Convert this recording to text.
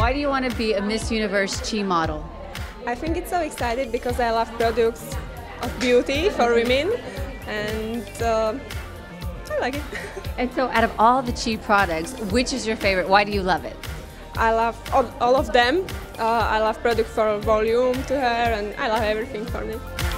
Why do you want to be a Miss Universe Chi model? I think it's so exciting because I love products of beauty for women, and I like it. And so out of all the Chi products, which is your favorite? Why do you love it? I love all of them. I love product for volume to hair, and I love everything for me.